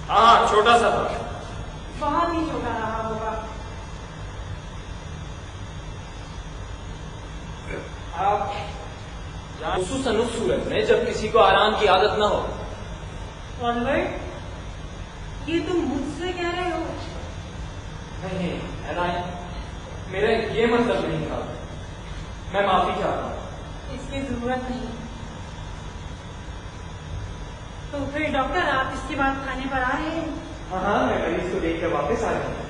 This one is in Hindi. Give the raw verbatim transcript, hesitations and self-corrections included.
हाँ छोटा सा था। बहुत ही छोटा रहा होगा। आप जानसू सनुस सूरत में जब किसी को आराम की आदत न हो। ऑलवर्ड, ये तुम मुझसे कह रहे हो? नहीं एलाइन, मेरा ये मतलब नहीं था। मैं माफी चाहता हूँ। इसकी जरूरत नहीं। तो फिर डॉक्टर, आप इसके बाद खाने पर आ रहे हैं? हाँ हाँ, मैं मरीज को देखकर वापस आ रहा हूँ।